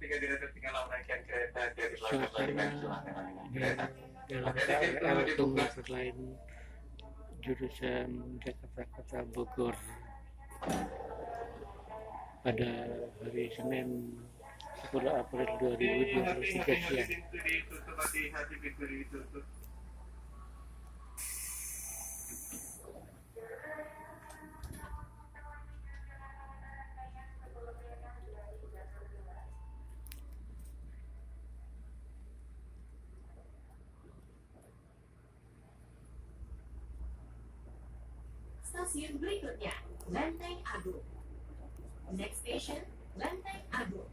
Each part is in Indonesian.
ketika tidak tertinggal rangkaian kereta dari belakang dengan silangan kereta. Dalam KRL komuter lain jurusan Jakarta Kota Bogor pada hari Senin 10 April 2023 siang. Hati-hati pintu ditutup. Stasiun berikutnya, Lenteng Agung. Next station, Lenteng Agung.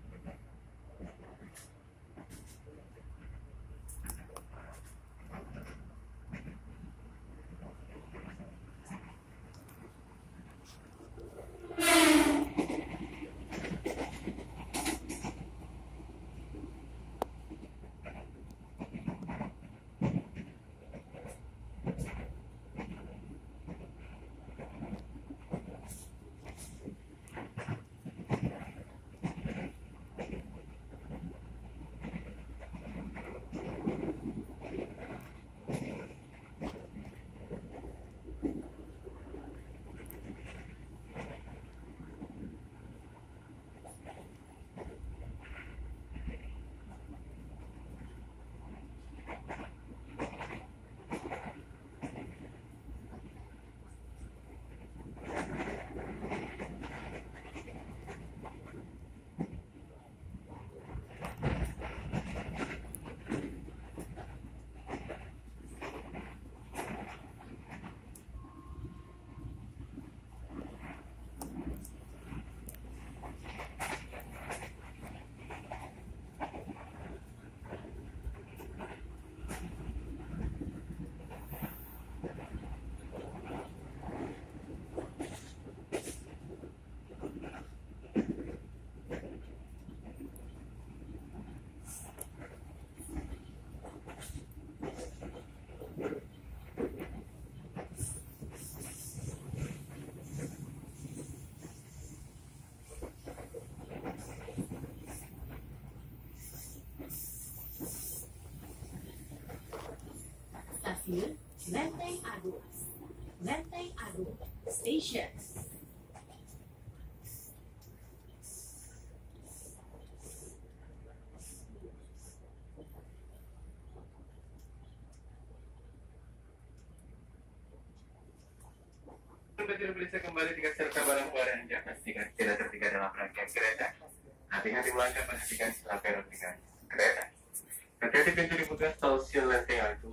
Stasiun Lenteng Agung. Lenteng Agung Station. Tidak bisa kembali dengan serta barang-barang Anda pastikan tidak tertinggal dalam rangkaian kereta. Hati-hati melangkah, perhatikan setelah perhatikan kereta. Hati-hati pintu dibuka stasiun Lenteng Agung.